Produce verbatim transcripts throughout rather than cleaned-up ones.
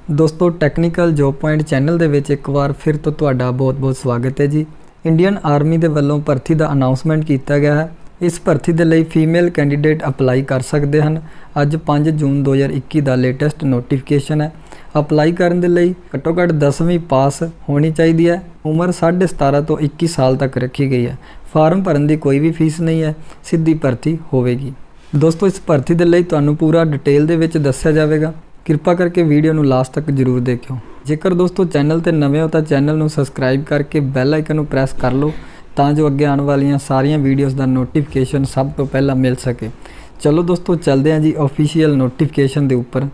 दोस्तों technical job point channel दे विच एक बार फिर तो तुहाडा बहुत बहुत स्वागत है जी। इंडियन आर्मी दे वल्लों भर्ती दा अनाउंसमेंट किया गया है। इस भर्ती दे लई फीमेल कैंडीडेट अप्लाई कर सकते हैं। अज पाँच जून दो हज़ार इक्की का लेटेस्ट नोटिफिकेशन है। अप्लाई करने दे लई घट्टो घट्ट दसवीं पास होनी चाहिए है। उम्र साढ़े सतारह तो इक्की साल तक रखी गई है। फार्म भरन की कोई भी फीस नहीं है, सीधी भर्ती होवेगी। दोस्तों इस भर्ती दे लई तुहानूं पूरा डिटेल दे विच दस्सिया जावेगा। कृपा करके वीडियो नूं लास्ट तक जरूर देखियो। जेकर दोस्तों चैनल ते नवे हो तो चैनल नूं सबसक्राइब करके बैल आइकन नूं प्रेस कर लो तां जो अगे आने वाली सारियां वीडियोज़ का नोटिफिकेशन सब तो पहला मिल सके। चलो दोस्तों चलते हैं जी ऑफिशियल नोटिफिकेशन के उपर।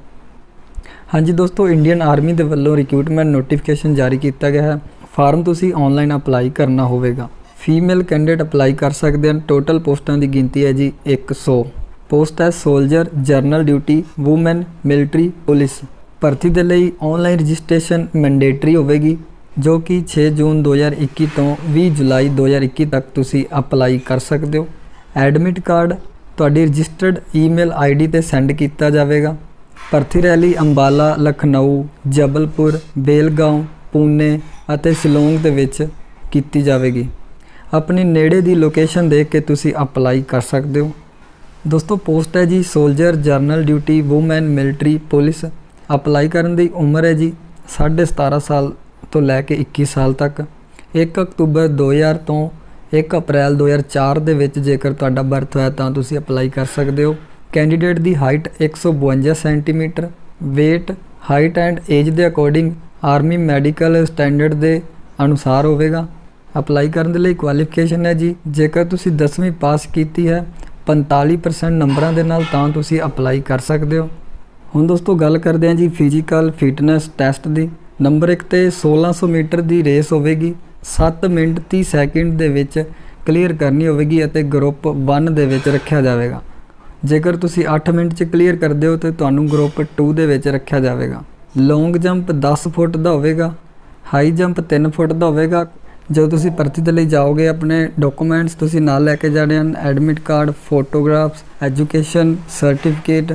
हाँ जी दोस्तों, इंडियन आर्मी के वल्लों रिक्रूटमेंट नोटिफिकेशन जारी किया गया है। फार्म तुसी ऑनलाइन अप्लाई करना होगा। फीमेल कैंडीडेट अप्लाई कर सकते हैं। टोटल पोस्टां की गिनती है जी एक सौ। पोस्ट है soldier, general duty, women, military, police. भर्ती के लिए ऑनलाइन रजिस्ट्रेशन मैंडेटरी होगी जो कि छे जून दो हज़ार इक्की तो बीस जुलाई दो हज़ार इक्की तक तुसी अप्लाई कर सकते हो। एडमिट कार्ड तुहाडी रजिस्टर्ड ईमेल आईडी ते सेंड किया जाएगा। भर्ती रैली अंबाला, लखनऊ, जबलपुर, बेलगांव, पुणे और शिलोंग दे विच कीती जाएगी। अपनी नेड़े की लोकेशन देख के तुसी अप्लाई कर सकते हो। दोस्तों पोस्ट है जी soldier, general duty, women, military, police. Apply करने की उम्र है जी साढ़े सतारह साल तो लैके इक्की साल तक। एक अक्तूबर दो हज़ार तो एक अप्रैल दो हज़ार चार दे विच जेकर तुहाडा बर्थ होया तां तुसी अप्लाई कर सकते हो। कैंडीडेट की हाइट एक सौ बवंजा centimetre, weight, height and age के अकॉर्डिंग आर्मी मैडिकल स्टैंडर्ड के अनुसार होगा। अप्लाई करने के लिए क्वालिफिकेशन है जी जेकर तुसी दसवीं पास की है पैंतालीस परसेंट नंबरों के नाल तां तुसी अप्लाई कर सकते हो। हुण दोस्तों गल करते हैं जी फिजिकल फिटनेस टैसट की। नंबर एक तो सोलह सौ मीटर की रेस होगी। सत्त मिनट तीस सैकेंड दे विच क्लीयर करनी होगी और ग्रुप वन दे विच रखा जाएगा। जेकर तुसी अठ मिनट च क्लीयर करते हो तो तुहानूं ग्रुप टू दे विच रखा जाएगा। लॉन्ग जंप दस फुट का होगा। हाई जंप तीन फुट का होगा। जो तुसी भर्ती के लिए जाओगे अपने डॉक्यूमेंट्स तुसी नाल लैके जाने हैं। Admit card, photographs, education certificate,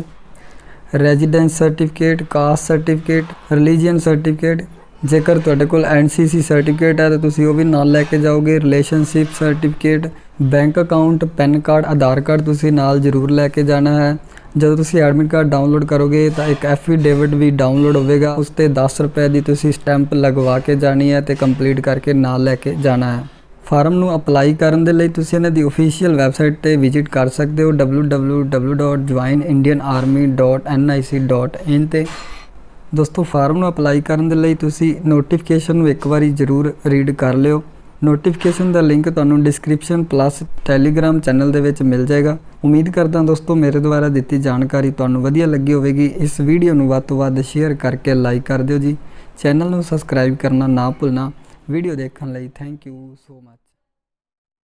residence certificate, caste certificate, religion certificate. जेकर तुहाडे कोल एन सी सी सर्टिफिकेट है तो तुसी वो भी नाल लैके जाओगे। Relationship certificate, bank account, PAN card, Aadhaar card तुसी नाल जरूर लैके जाना है। जब तुसी एडमिट कार्ड डाउनलोड करोगे तो एक एफीडेविट भी डाउनलोड होगा। उस पर दस रुपए की तुसी स्टैंप लगवा के जानी है तो कंप्लीट करके नाल लैके जाना है। फार्म नूं अप्लाई करने के लिए तुसी इन्हां दी ऑफिशियल वैबसाइट पर विजिट कर सकते हो W W W dot join Indian army dot N I C dot in ते। दोस्तों फार्म नूं अप्लाई करने के लिए तुसी नोटिफिकेशन नूं एक बारी जरूर रीड कर लियो। नोटिफिकेशन का लिंक तुहानूं डिस्क्रिप्शन प्लस टैलीग्राम चैनल दे विच मिल जाएगा। उम्मीद करदा दोस्तों मेरे द्वारा दी जानकारी तुहानूं वधिया लगी होगी। इस वीडियो नूं वध तों वध शेयर करके लाइक कर दिओ जी। चैनल नूं सबसक्राइब करना ना भुलना। वीडियो देखने लई थैंक यू सो मच।